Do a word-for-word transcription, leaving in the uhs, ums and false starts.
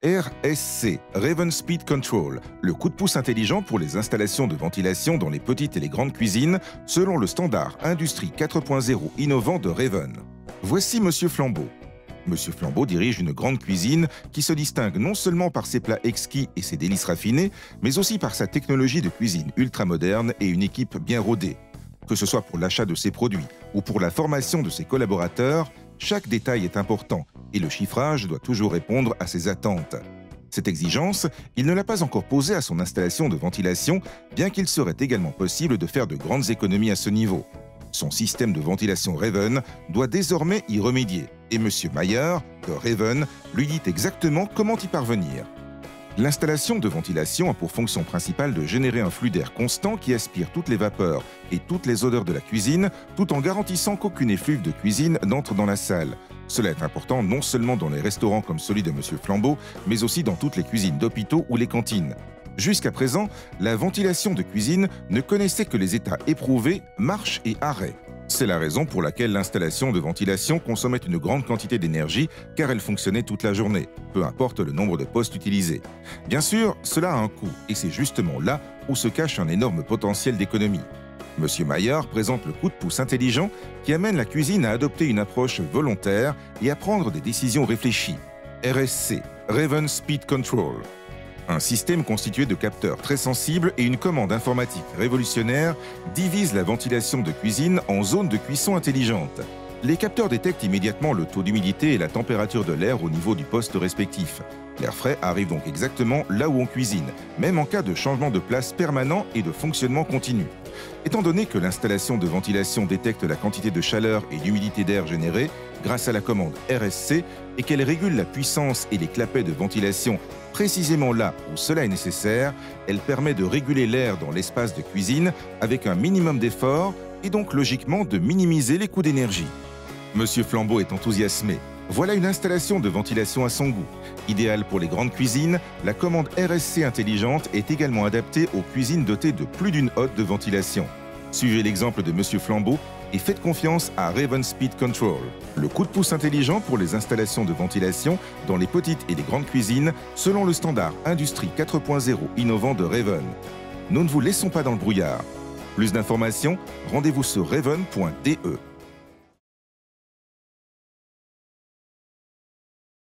R S C, Raven Speed Control, le coup de pouce intelligent pour les installations de ventilation dans les petites et les grandes cuisines, selon le standard Industrie quatre point zéro innovant de Raven. Voici Monsieur Flambeau. Monsieur Flambeau dirige une grande cuisine qui se distingue non seulement par ses plats exquis et ses délices raffinées, mais aussi par sa technologie de cuisine ultramoderne et une équipe bien rodée. Que ce soit pour l'achat de ses produits ou pour la formation de ses collaborateurs, chaque détail est important et le chiffrage doit toujours répondre à ses attentes. Cette exigence, il ne l'a pas encore posée à son installation de ventilation, bien qu'il serait également possible de faire de grandes économies à ce niveau. Son système de ventilation Raven doit désormais y remédier et M. Mayer, de Raven, lui dit exactement comment y parvenir. L'installation de ventilation a pour fonction principale de générer un flux d'air constant qui aspire toutes les vapeurs et toutes les odeurs de la cuisine, tout en garantissant qu'aucune effluve de cuisine n'entre dans la salle. Cela est important non seulement dans les restaurants comme celui de M. Flambeau, mais aussi dans toutes les cuisines d'hôpitaux ou les cantines. Jusqu'à présent, la ventilation de cuisine ne connaissait que les états éprouvés, marche et arrêt. C'est la raison pour laquelle l'installation de ventilation consommait une grande quantité d'énergie car elle fonctionnait toute la journée, peu importe le nombre de postes utilisés. Bien sûr, cela a un coût et c'est justement là où se cache un énorme potentiel d'économie. Monsieur Mayer présente le coup de pouce intelligent qui amène la cuisine à adopter une approche volontaire et à prendre des décisions réfléchies. R S C, Raven Speed Control. Un système constitué de capteurs très sensibles et une commande informatique révolutionnaire divise la ventilation de cuisine en zones de cuisson intelligentes. Les capteurs détectent immédiatement le taux d'humidité et la température de l'air au niveau du poste respectif. L'air frais arrive donc exactement là où on cuisine, même en cas de changement de place permanent et de fonctionnement continu. Étant donné que l'installation de ventilation détecte la quantité de chaleur et d'humidité d'air générée grâce à la commande R S C et qu'elle régule la puissance et les clapets de ventilation précisément là où cela est nécessaire, elle permet de réguler l'air dans l'espace de cuisine avec un minimum d'effort et donc logiquement de minimiser les coûts d'énergie. Monsieur Flambeau est enthousiasmé. Voilà une installation de ventilation à son goût. Idéale pour les grandes cuisines, la commande R S C intelligente est également adaptée aux cuisines dotées de plus d'une hotte de ventilation. Suivez l'exemple de Monsieur Flambeau et faites confiance à Raven Speed Control, le coup de pouce intelligent pour les installations de ventilation dans les petites et les grandes cuisines selon le standard Industrie quatre point zéro innovant de Raven. Nous ne vous laissons pas dans le brouillard. Plus d'informations, rendez-vous sur raven point D E.